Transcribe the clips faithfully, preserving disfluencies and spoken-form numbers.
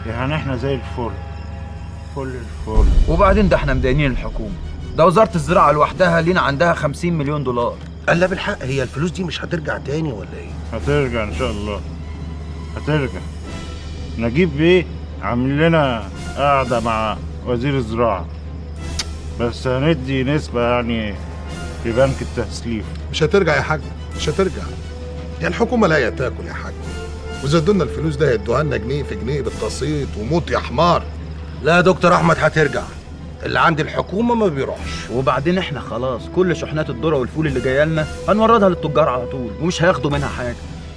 يعني احنا زي الفل فل الفل. وبعدين ده احنا مدينين الحكومه، ده وزاره الزراعه لوحدها لينا عندها خمسين مليون دولار. قال لا بالحق، هي الفلوس دي مش هترجع تاني ولا ايه؟ هترجع ان شاء الله، هترجع. نجيب بيه عامل لنا قاعده مع وزير الزراعه، بس هندي نسبه يعني في بنك التسليف. مش هترجع يا حاج، مش هترجع. يعني الحكومه لا تاكل يا حاج، واذا ادونا الفلوس ده هيدوها لنا جنيه في جنيه بالتقسيط وموت يا حمار. لا يا دكتور احمد هترجع، اللي عند الحكومه ما بيروحش. وبعدين احنا خلاص كل شحنات الذره والفول اللي جايه لنا هنوردها للتجار على طول، ومش هياخدوا منها حاجه.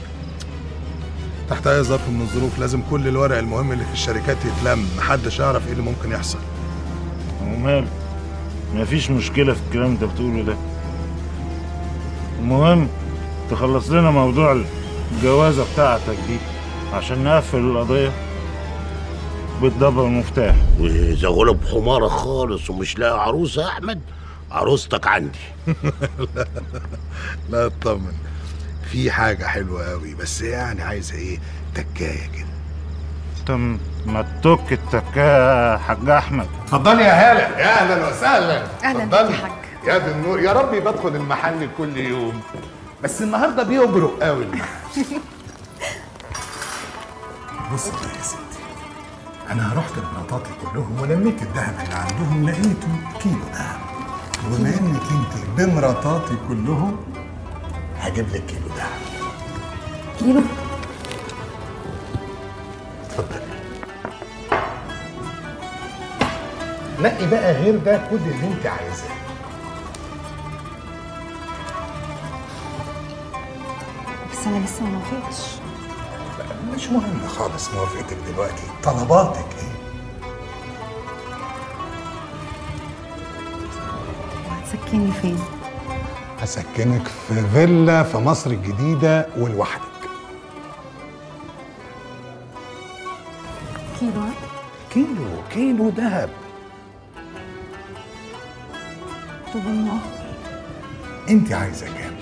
تحت اي ظرف من الظروف لازم كل الورق المهم اللي في الشركات يتلم، محدش يعرف ايه اللي ممكن يحصل. ومال مفيش مشكله في الكلام اللي انت بتقوله ده. المهم تخلص لنا موضوع الجوازه بتاعتك دي عشان نقفل القضيه بالضبط المفتاح. واذا غلب حمارك خالص ومش لاقي عروسه يا احمد، عروستك عندي. لا لا اطمن، في حاجه حلوه قوي، بس يعني عايزه ايه، تكايه كده. طب ما تك التكايه يا حاج احمد. اتفضلي يا هاله، يا اهلا وسهلا. اهلا بك يا حاج. يا دي النور، يا رب بدخل المحل كل يوم، بس النهارده بيبرق قوي. بص يا ستي، انا رحت لمراتاتي كلهم ولميت الذهب اللي عندهم، لقيته كيلو ذهب. وبما انك انت بمراتاتي كلهم هجيب لك كيلو ذهب. كيلو؟ اتفضلي. نقي بقى غير ده، خد اللي انت عايزاه. بس انا لسه ما وافقتش. مش مهم خالص موافقتك دلوقتي، طلباتك ايه؟ هتسكني فين؟ هسكنك في فيلا في مصر الجديدة ولوحدك. كيلو؟ كيلو كيلو ذهب. طب المؤخر؟ انت عايزة كام؟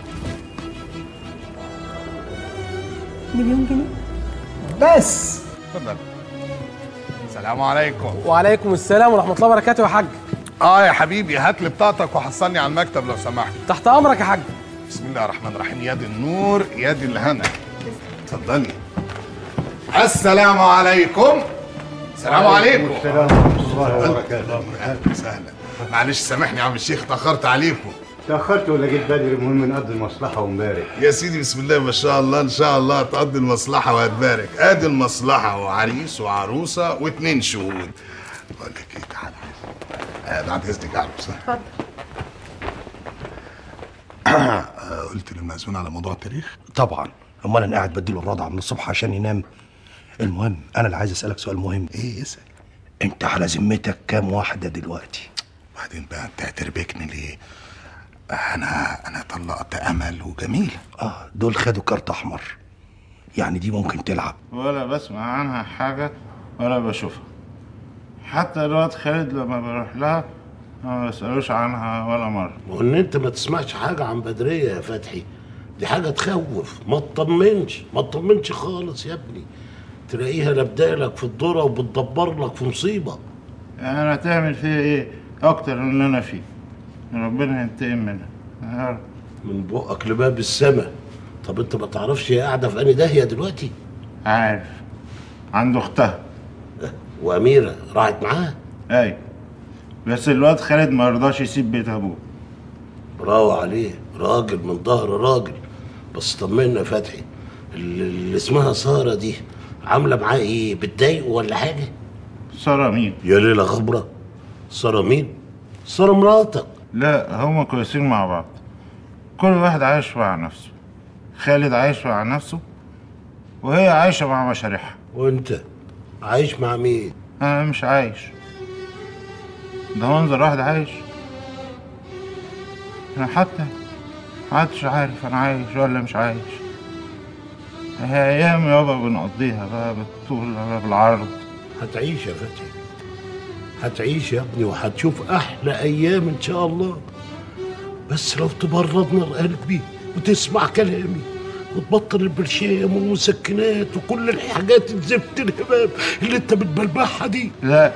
مليون جنيه؟ بس. اتفضل. السلام عليكم. وعليكم السلام ورحمة الله وبركاته يا حاج. اه يا حبيبي، هات لي بطاقتك وحصلني على المكتب لو سمحت. تحت أمرك يا حاج. بسم الله الرحمن الرحيم، يا دي النور يا دي الهنا. اتفضلي. السلام عليكم. السلام عليكم. السلام ورحمة الله وبركاته. اهلا وسهلا. معلش سامحني يا عم الشيخ، اتأخرت عليكم. تأخرت ولا جيت بدري؟ المهم نقضي المصلحة ونبارك. يا سيدي بسم الله ما شاء الله، ان شاء الله تقضي المصلحة وهتبارك. ادي المصلحة وعريس وعروسة واتنين شهود. بقول لك ايه، تعالى. آه بعد اذنك يا عروسة. اتفضل. قلت للمأذون على موضوع التاريخ؟ طبعا، امال انا قاعد بديله الرضع من الصبح عشان ينام. المهم انا اللي عايز اسالك سؤال مهم. ايه اسال. انت على ذمتك كام واحده دلوقتي؟ وبعدين بقى انت هتربكني ليه؟ انا انا طلقت امل وجميله. اه دول خدوا كارت احمر، يعني دي ممكن تلعب. ولا بسمع عنها حاجه ولا بشوفها. حتى الواد خالد لما بروح لها ما بسألوش عنها ولا مره. وان انت ما تسمعش حاجه عن بدريه يا فتحي، دي حاجه تخوف. ما تطمنش ما تطمنش خالص يا ابني، تلاقيها لابدالك في الذره وبتدبر لك في مصيبه. يعني انا تعمل فيها ايه اكتر من اللي انا فيه؟ ربنا ينتقم منها يا رب. من بقك لباب السما. طب انت ما تعرفش هي قاعده في انهي داهيه دلوقتي؟ عارف، عند اختها. واميره راحت معاها؟ ايوه، بس الواد خالد ما رضاش يسيب بيت ابوه. برافو عليه، راجل من ظهر راجل. بس طمنا يا فتحي، اللي اسمها ساره دي عامله معاه ايه؟ بتضايقه ولا حاجه؟ ساره مين؟ يا ليله خبره. ساره مين؟ ساره مراتك. لا هما كويسين مع بعض، كل واحد عايش مع نفسه. خالد عايش مع نفسه وهي عايشه مع مشاريعها. وانت عايش مع مين؟ انا مش عايش، ده منظر واحد عايش. انا حتى محدش عارف انا عايش ولا مش عايش. هي ايام يابا بنقضيها بقى بالطول ولا بالعرض. هتعيش يا فتحي، هتعيش يا ابني وهتشوف احلى ايام ان شاء الله. بس لو تبرد نار قلبي وتسمع كلامي وتبطل البرشام والمسكنات وكل الحاجات الزفت الهباب اللي انت بتبلبعها دي. لا،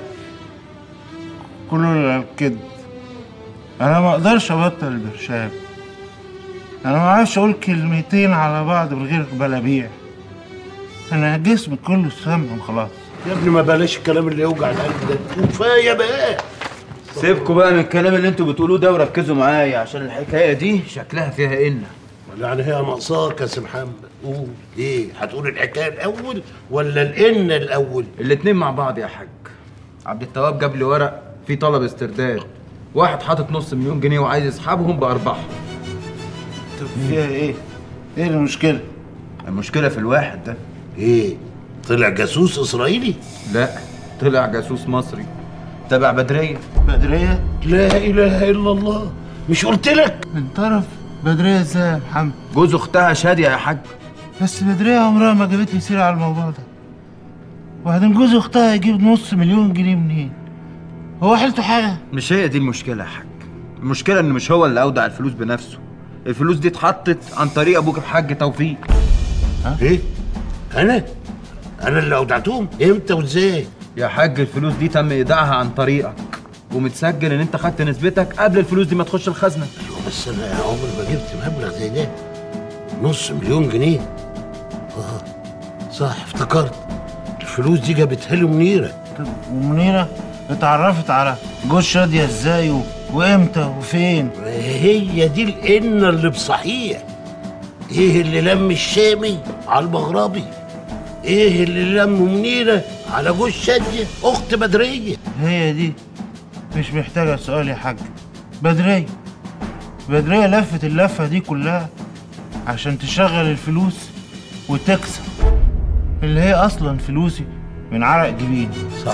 كله كده. انا ما اقدرش ابطل البرشام. انا ما اعرفش اقول كلمتين على بعض من غير بلابيع. انا جسمي كله سمم خلاص. يا ابني ما بلاش الكلام اللي يوجع القلب ده، كفايه بقى. سيبكوا بقى من الكلام اللي انتوا بتقولوه ده وركزوا معايا، عشان الحكايه دي شكلها فيها ان. يعني هي ناقصاك يا سي محمد؟ قول ايه، هتقول الحكايه الاول ولا الان الاول؟ الاتنين مع بعض يا حاج. عبد التواب جاب لي ورق فيه طلب استرداد، واحد حاطط نص مليون جنيه وعايز يسحبهم بارباحهم. طب فيها ايه؟ ايه المشكله؟ المشكله في الواحد ده. ايه، طلع جاسوس اسرائيلي؟ لا، طلع جاسوس مصري تبع بدريه. بدريه؟ لا اله الا الله، مش قلت لك؟ من طرف بدريه ازاي يا محمد؟ جوز اختها شاديه يا حاج. بس بدريه عمرها ما جابت لي سيره على الموضوع ده. وبعدين جوز اختها يجيب نص مليون جنيه منين؟ هو حيلته حاجه؟ مش هي دي المشكله يا حاج. المشكله ان مش هو اللي اودع الفلوس بنفسه. الفلوس دي اتحطت عن طريق ابوك الحاج توفيق. ها؟ ايه؟ انا؟ انا اللي اودعتهم؟ امتى وازاي؟ يا حاج الفلوس دي تم ايداعها عن طريقك، ومتسجل ان انت خدت نسبتك قبل الفلوس دي ما تخش الخزنه. ايوه بس انا عمري ما جبت مبلغ زي ده، نص مليون جنيه. اه صح، افتكرت الفلوس دي جابتها لي منيره. طب ومنيره اتعرفت على جوز شاديه ازاي و... وامتى وفين؟ هي دي القنه اللي بصحيح. ايه اللي لم الشامي على المغربي؟ ايه اللي لم منيره على جوز شاديه اخت بدريه؟ هي دي مش محتاجه سؤال يا حاج. بدريه بدريه لفت اللفه دي كلها عشان تشغل الفلوس وتكسب، اللي هي اصلا فلوسي من عرق جبيني. صح،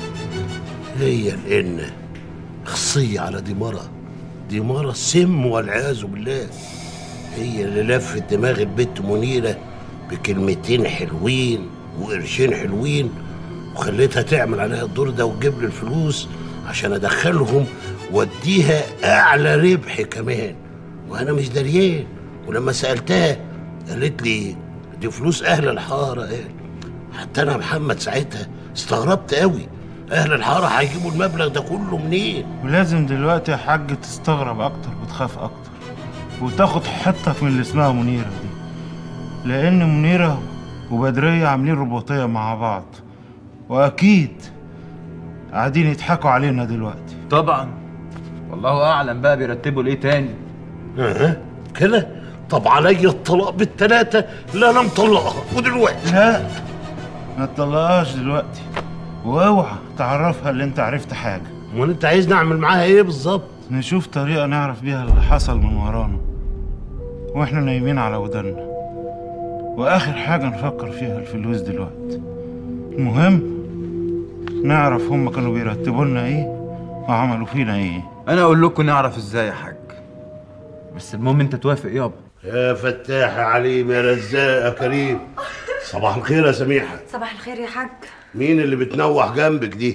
هي القنه خصيه على دماره. دماره سم والعياذ بالله. هي اللي لفت دماغ البت منيره بكلمتين حلوين وقرشين حلوين، وخليتها تعمل عليها الدور ده وتجيب لي الفلوس عشان ادخلهم واديها اعلى ربح كمان، وانا مش دريان. ولما سالتها قالت لي دي فلوس اهل الحاره. قال حتى انا محمد ساعتها استغربت قوي، اهل الحاره هيجيبوا المبلغ ده كله منين؟ ولازم دلوقتي يا حاج تستغرب اكتر وتخاف اكتر وتاخد حتك من اللي اسمها منيره دي، لان منيره وبدريه عاملين رباطيه مع بعض، واكيد قاعدين يضحكوا علينا دلوقتي. طبعا، والله اعلم بقى بيرتبوا لايه تاني. اه كده؟ طب عليا الطلاق بالثلاثه؟ لا انا مطلقها ودلوقتي. لا ما تطلقهاش دلوقتي، واوعى تعرفها اللي انت عرفت حاجه. امال انت عايز نعمل معاها ايه بالظبط؟ نشوف طريقه نعرف بيها اللي حصل من ورانا واحنا نايمين على ودنا، واخر حاجه نفكر فيها الفلوس دلوقتي. المهم نعرف هم كانوا بيرتبوا لنا ايه وعملوا فينا ايه. انا اقول لكم نعرف ازاي يا حاج، بس المهم انت توافق يابا. يا فتاح يا عليم يا رزاق يا كريم. صباح الخير يا سميحه. صباح الخير يا حاج. مين اللي بتنوح جنبك دي؟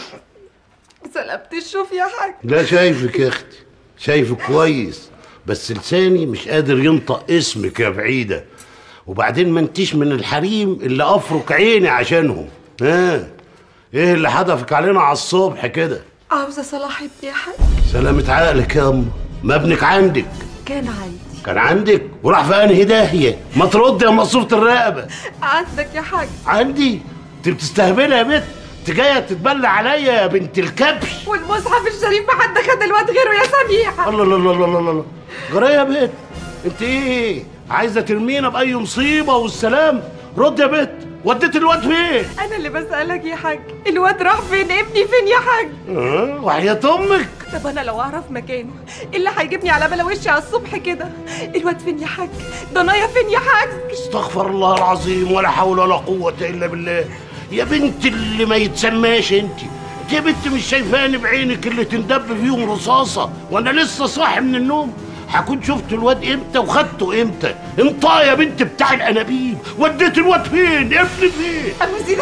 سلامت الشوف يا حاج. لا شايفك يا اختي، شايفك كويس، بس لساني مش قادر ينطق اسمك يا بعيده. وبعدين ما انتيش من الحريم اللي افرك عيني عشانهم. ها ايه اللي حدفك علينا على الصبح كده؟ عاوزه صلاح ابني يا حاج. سلامة عقلك يا اما، ما ابنك عندك. كان عندي. كان عندك وراح في انهي داهيه؟ ما ترد يا مقصوره الرقبه. عندك يا حاج. عندي؟ انت بتستهبلي يا بنت، انت جايه تتبلى عليا يا بنت الكبش. والمصحف الشريف ما حد خد الواد غيره يا سميحه. الله الله الله الله الله. جرايه يا بنت، انت ايه عايزه ترمينا باي مصيبه والسلام؟ رد يا بنت، وديت الواد فين؟ انا اللي بسالك يا حاج، الواد راح فين؟ ابني فين يا حاج؟ اه وحياة امك. طب انا لو اعرف مكانه ايه اللي هيجيبني على بلا وشي على الصبح كده؟ الواد فين يا حاج؟ ضنايا فين يا حاج؟ استغفر الله العظيم، ولا حول ولا قوه الا بالله. يا بنت اللي ما يتسماش انت، انت يا بنت مش شايفاني بعينك اللي تندب فيهم رصاصه وانا لسه صاحي من النوم؟ هكون شفت الواد امتى وخدته امتى؟ انطى يا بنت بتاع الانابيب، وديت الواد فين؟ ابني فين؟ ابوس